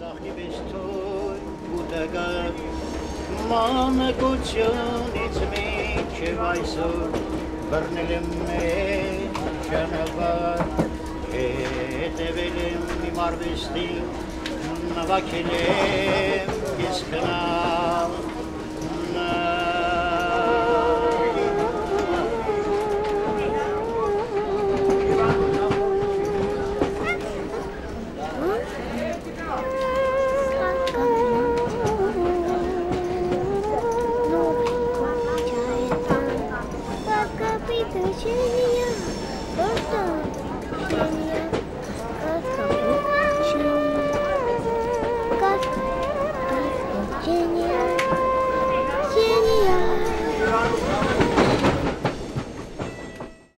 Արցախի վեստույն ուտագար Մանկությունից մինչև այսօր բռնել եմ մեր ճանապարհ հետևել եմ իմ արվեստին նվագել եմ ես քնալ